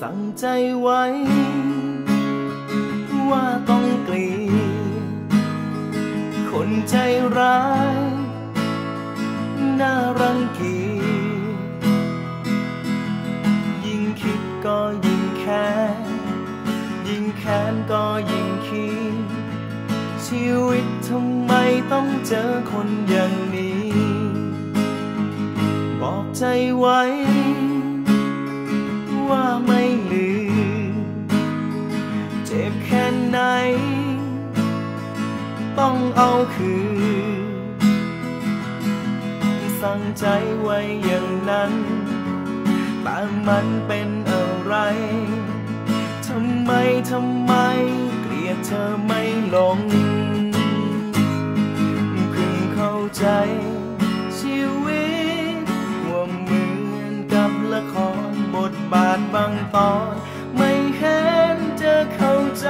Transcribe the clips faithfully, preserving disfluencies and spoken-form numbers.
สั่งใจไว้ว่าต้องเกลียดคนใจร้ายน่ารังเกียจยิ่งคิดก็ยิ่งแค้นยิ่งแค้นก็ยิ่งคิดชีวิตทำไมต้องเจอคนอย่างนี้บอกใจไว้ว่าไม่ลืมเจ็บแค่ไหนต้องเอาคืนสั่งใจไว้อย่างนั้นแต่มันเป็นอะไรทำไมทำไมเกลียดเธอไม่ลงเพิ่งเข้าใจชีวิตว่าเหมือนกับละครบทบาทบางตอนไม่เห็นจะเข้าใจ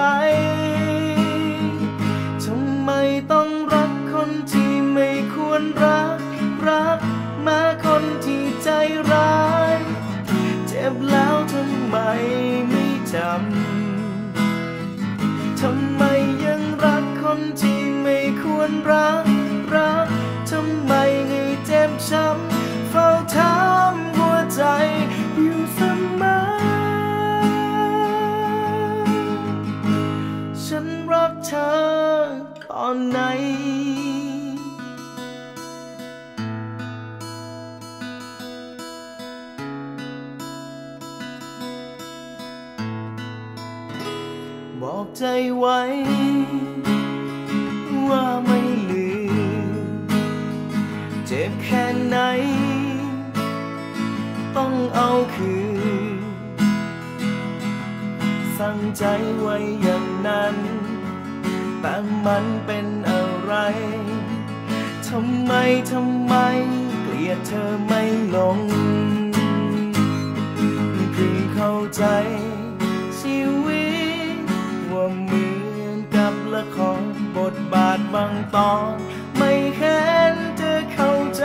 ทำไมต้องรักคนที่ไม่ควรรักรักมาคนที่ใจร้ายเจ็บแล้วทำไมไม่จำทำไมยังรักคนที่ไม่ควรรักรักทำไมให้เจ็บช้ำเฝ้าถามหัวใจอยู่เสมอฉันรักเธอตอนไหนบอกใจไว้ว่าไม่ลืมเจ็บแค่ไหนต้องเอาคืนสั่งใจไว้อย่างนั้นแต่มันเป็นอะไรทำไมทำไมเกลียดเธอไม่ลงเพิ่งเข้าใจชีวิตว่าเหมือนกับละครบทบาทบางตอนไม่เห็นจะเข้าใจ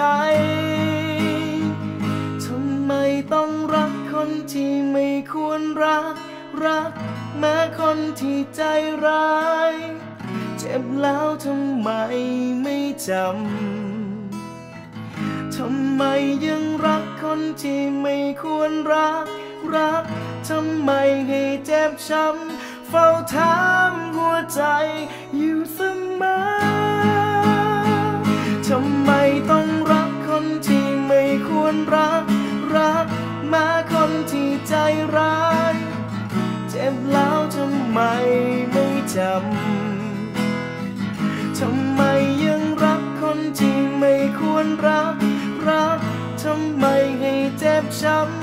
ทำไมต้องรักคนที่ไม่ควรรักรักแม้คนที่ใจร้ายเจ็บแล้วทำไมไม่จำทำไมยังรักคนที่ไม่ควรรักรักทำไมให้เจ็บช้ำเฝ้าถามหัวใจอยู่เสมอทำไมต้องรักคนที่ไม่ควรรักรักมาคนที่ใจร้ายเจ็บแล้วทำไมไม่จำทำไมยังรักคนที่ไม่ควรรักรักทำไมให้เจ็บช้ำ